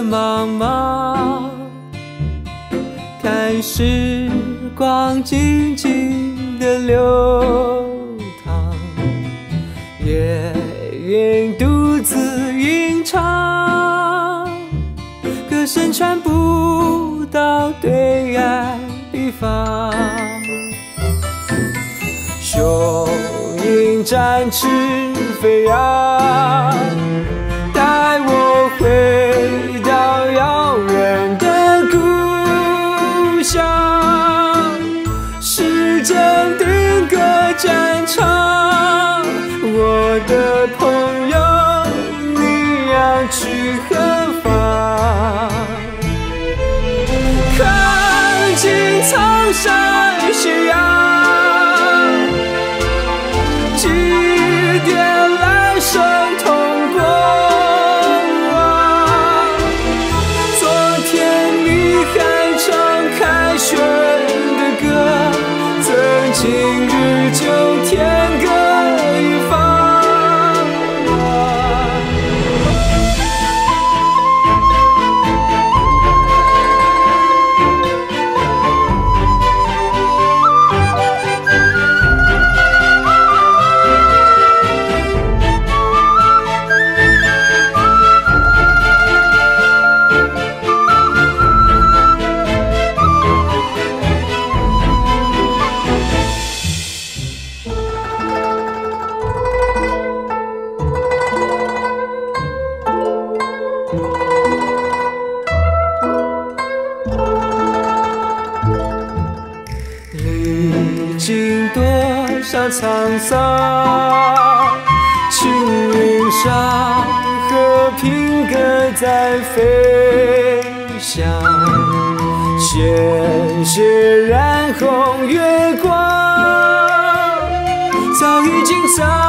茫茫，看时光静静的流淌，夜莺独自吟唱，歌声传不到对岸彼方。雄鹰展翅飞扬，带我回到遥远的故乡。时间定格战场，我的朋友，你要去何方？看尽苍山斜阳，祭奠来生同过往。昨天你还唱凯旋的歌，曾经日就天各一方。历经多少沧桑，青云上和平鸽在飞翔，鲜血染红月光，早已经在